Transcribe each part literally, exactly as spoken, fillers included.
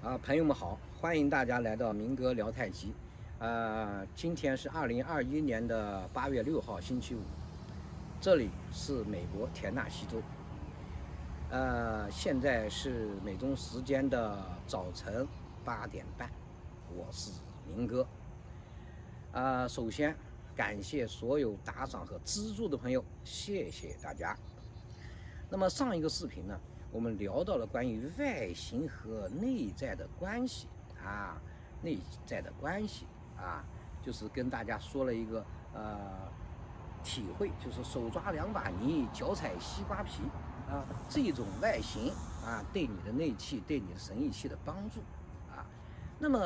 啊，朋友们好，欢迎大家来到明哥聊太极。呃，今天是二零二一年的八月六号，星期五，这里是美国田纳西州。呃，现在是美东时间的早晨八点半，我是明哥。啊、呃，首先感谢所有打赏和资助的朋友，谢谢大家。那么上一个视频呢，我们聊到了关于外形和内在的关系啊，内在的关系啊，就是跟大家说了一个呃体会，就是手抓两把泥，脚踩西瓜皮啊，这种外形啊，对你的内气、对你的神意气的帮助啊。那么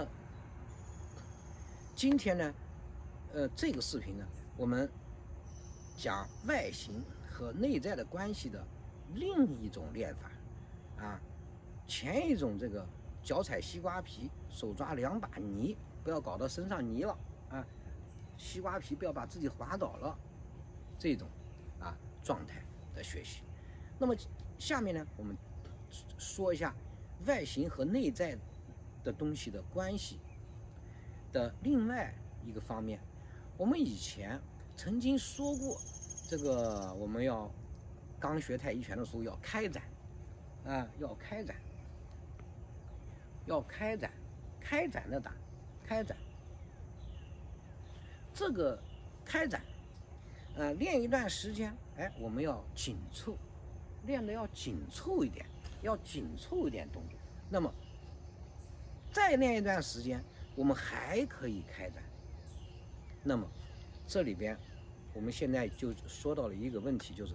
今天呢，呃，这个视频呢，我们讲外形和内在的关系的另一种练法啊，前一种这个脚踩西瓜皮，手抓两把泥，不要搞到身上泥了啊，西瓜皮不要把自己滑倒了，这种啊状态的学习。那么下面呢，我们说一下外形和内在的东西的关系的另外一个方面。我们以前曾经说过，这个我们要刚学太极拳的时候要开展啊，要开展，要开展，开展的打，开展。这个开展，呃，练一段时间，哎，我们要紧凑，练的要紧凑一点，要紧凑一点动作。那么再练一段时间，我们还可以开展。那么这里边，我们现在就说到了一个问题，就是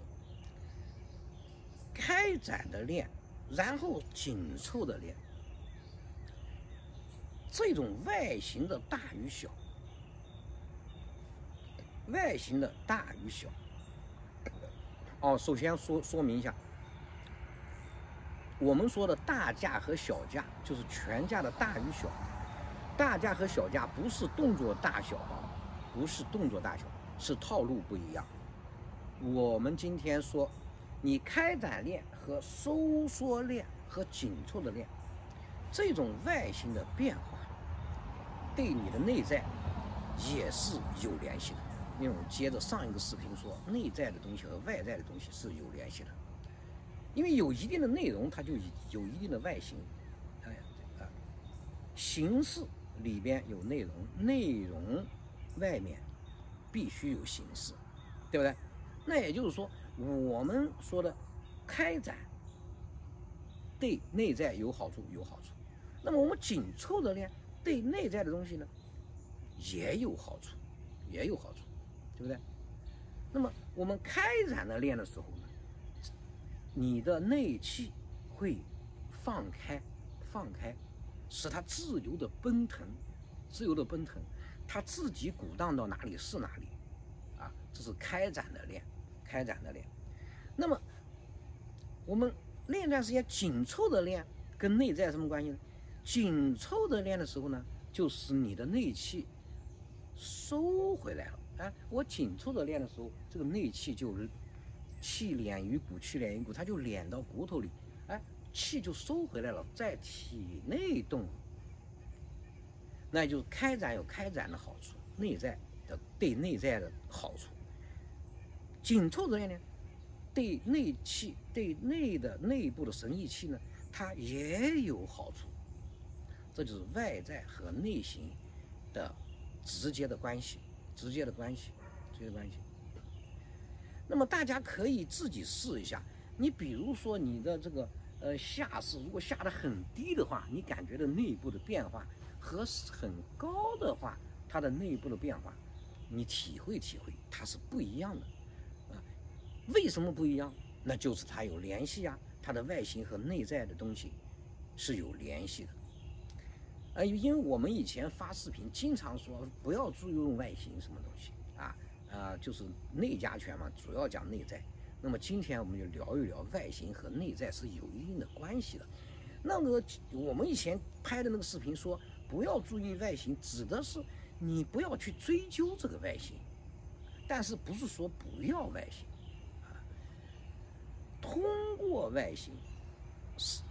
开展的练，然后紧凑的练，这种外形的大与小，外形的大与小。哦，首先说说明一下，我们说的大架和小架就是拳架的大与小，大架和小架不是动作大小啊，不是动作大小，是套路不一样。我们今天说，你开展练和收缩练和紧凑的练，这种外形的变化对你的内在也是有联系的。因为我们接着上一个视频说，内在的东西和外在的东西是有联系的，因为有一定的内容，它就有一定的外形。哎啊，形式里边有内容，内容外面必须有形式，对不对？那也就是说，我们说的开展对内在有好处，有好处。那么我们紧凑的练对内在的东西呢，也有好处，也有好处，对不对？那么我们开展的练的时候呢，你的内气会放开，放开，使它自由的奔腾，自由的奔腾，它自己鼓荡到哪里是哪里啊，这是开展的练，开展的练。那么我们练一段时间紧凑的练跟内在什么关系呢？紧凑的练的时候呢，就使你的内气收回来了。哎，我紧凑的练的时候，这个内气就气敛于骨，气敛于骨，它就敛到骨头里，哎，气就收回来了，在体内动。那就是开展有开展的好处，内在的对内在的好处。紧凑的练呢，对内气、对内的内部的神意气呢，它也有好处。这就是外在和内形的直接的关系，直接的关系，直接的关系。那么大家可以自己试一下，你比如说你的这个呃下势如果下得很低的话，你感觉的内部的变化和很高的话，它的内部的变化，你体会体会，它是不一样的啊。为什么不一样？那就是它有联系啊，它的外形和内在的东西是有联系的。呃，因为我们以前发视频经常说不要注重外形什么东西啊，呃，就是内家拳嘛，主要讲内在。那么今天我们就聊一聊外形和内在是有一定的关系的。那个我们以前拍的那个视频说不要注意外形，指的是你不要去追究这个外形，但是不是说不要外形啊？通过外形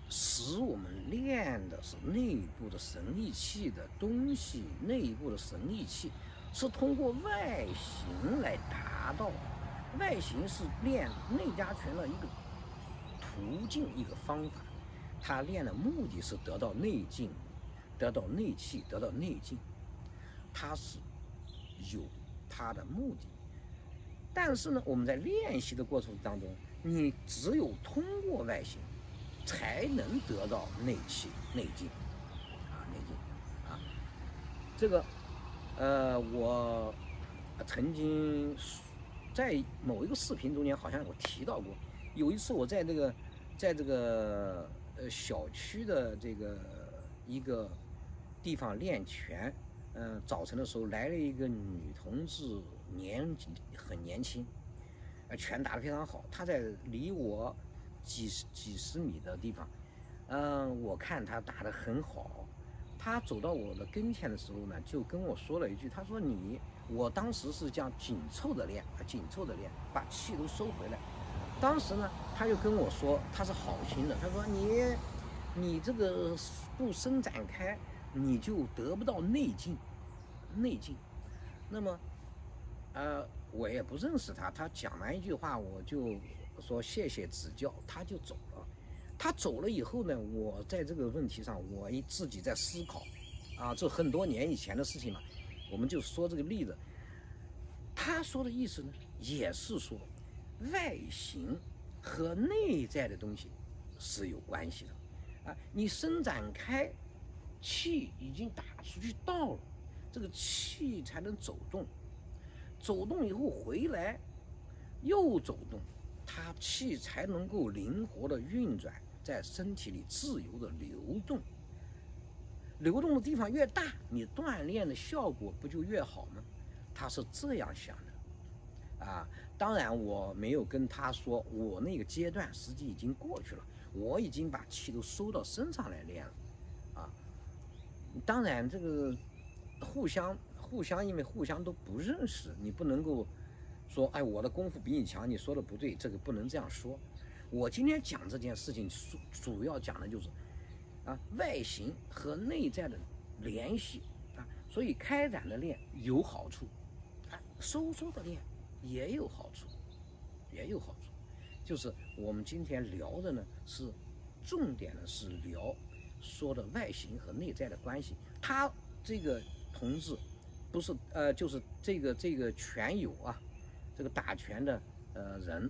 使我们练的是内部的神力气的东西，内部的神力气是通过外形来达到的。外形是练内家拳的一个途径，一个方法。他练的目的是得到内劲，得到内气，得到内劲，它是有它的目的。但是呢，我们在练习的过程当中，你只有通过外形，才能得到内气、内劲啊，内劲啊。这个，呃，我曾经在某一个视频中间，好像我提到过，有一次我在这个，在这个呃小区的这个一个地方练拳，嗯、呃，早晨的时候来了一个女同志，年纪很年轻，呃，拳打得非常好。她在离我几十几十米的地方，嗯、呃，我看她打得很好。她走到我的跟前的时候呢，就跟我说了一句，她说你，我当时是这样紧凑的练啊，紧凑的练，把气都收回来。当时呢，她就跟我说，她是好心的，她说你，你这个不伸展开，你就得不到内劲，内劲。那么，呃，我也不认识她，她讲完一句话，我就说谢谢指教，她就走了。他走了以后呢，我在这个问题上，我自己在思考，啊，这很多年以前的事情了。我们就说这个例子，他说的意思呢，也是说外形和内在的东西是有关系的，啊，你伸展开，气已经打出去到了，这个气才能走动，走动以后回来又走动，它气才能够灵活的运转。在身体里自由的流动，流动的地方越大，你锻炼的效果不就越好吗？他是这样想的，啊，当然我没有跟他说，我那个阶段实际已经过去了，我已经把气都收到身上来练了，啊，当然这个互相互相，因为互相都不认识，你不能够说，哎，我的功夫比你强，你说的不对，这个不能这样说。我今天讲这件事情，主主要讲的就是，啊，外形和内在的联系啊，所以开展的练有好处，啊，收缩的练也有好处，也有好处。就是我们今天聊的呢，是重点的是聊说的外形和内在的关系。他这个同志不是呃，就是这个这个拳友啊，这个打拳的呃人。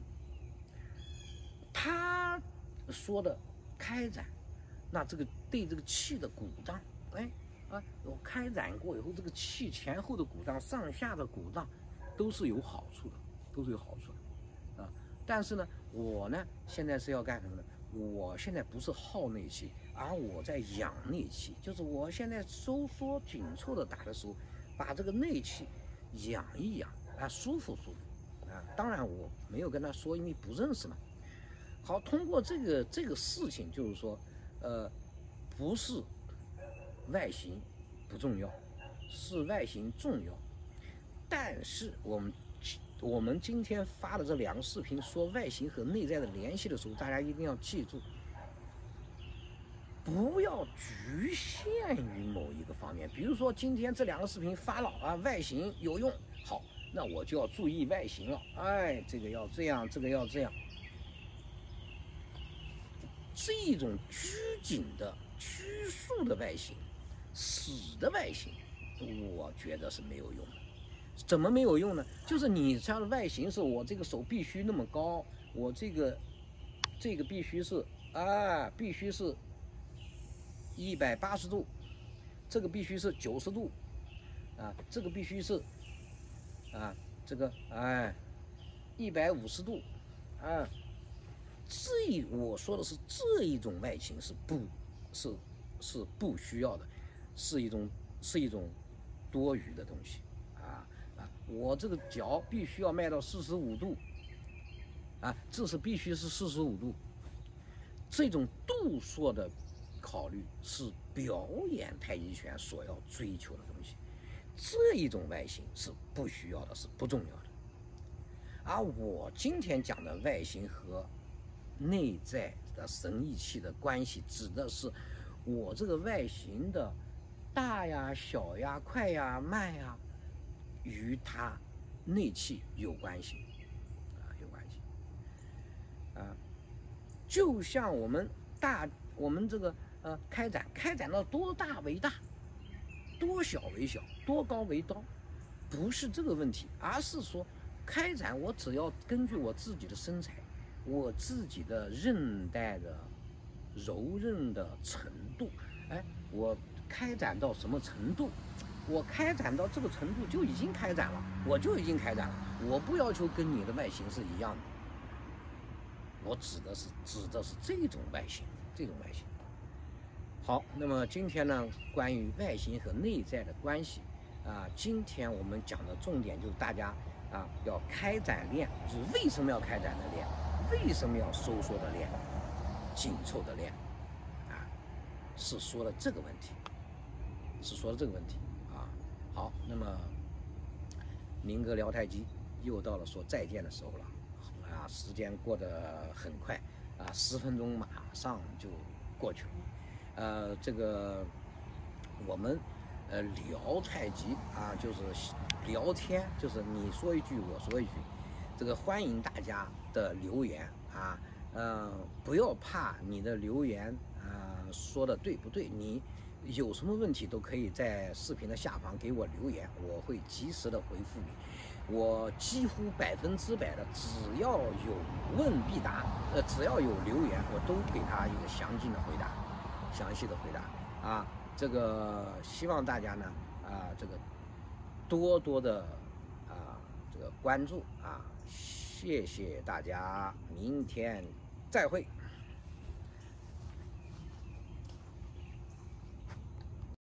他说的开展，那这个对这个气的鼓荡，哎啊，我开展过以后，这个气前后的鼓荡、上下的鼓荡，都是有好处的，都是有好处的，啊。但是呢，我呢现在是要干什么呢？我现在不是耗内气，而我在养内气，就是我现在收缩紧凑的打的时候，把这个内气养一养啊，舒服舒服啊。当然我没有跟他说，因为不认识嘛。好，通过这个这个事情，就是说，呃，不是外形不重要，是外形重要。但是我们我们今天发的这两个视频说外形和内在的联系的时候，大家一定要记住，不要局限于某一个方面。比如说今天这两个视频发了啊，外形有用，好，那我就要注意外形了。哎，这个要这样，这个要这样。这种拘谨的、拘束的外形、死的外形，我觉得是没有用的。怎么没有用呢？就是你这样的外形是我这个手必须那么高，我这个这个必须是啊，必须是一百八十度，这个必须是九十度，啊，这个必须是啊，这个哎一百五十度，啊。这我说的是这一种外形是不，是是不需要的，是一种是一种多余的东西啊啊！我这个脚必须要迈到四十五度啊，这是必须是四十五度。这种度数的考虑是表演太极拳所要追求的东西，这一种外形是不需要的，是不重要的。而我今天讲的外形和内在的神义气的关系，指的是我这个外形的大呀、小呀、快呀、慢呀，与它内气有关系啊，有关系啊。就像我们大我们这个呃开展开展到多大为大，多小为小，多高为高，不是这个问题，而是说开展我只要根据我自己的身材，我自己的韧带的柔韧的程度，哎，我开展到什么程度？我开展到这个程度就已经开展了，我就已经开展了，我不要求跟你的外形是一样的，我指的是指的是这种外形，这种外形。好，那么今天呢，关于外形和内在的关系啊，今天我们讲的重点就是大家啊要开展练，就是为什么要开展的练，为什么要收缩的练，紧凑的练，啊，是说了这个问题，是说了这个问题啊。好，那么民歌聊太极又到了说再见的时候了啊，时间过得很快啊，十分钟马上就过去了。呃，这个我们呃聊太极啊，就是聊天，就是你说一句我说一句，这个欢迎大家的留言啊，呃，不要怕你的留言啊、呃、说的对不对，你有什么问题都可以在视频的下方给我留言，我会及时的回复你。我几乎百分之百的，只要有问必答，呃，只要有留言，我都给他一个详尽的回答。详细的回答啊，这个希望大家呢啊，这个多多的啊这个关注啊，谢谢大家，明天再会。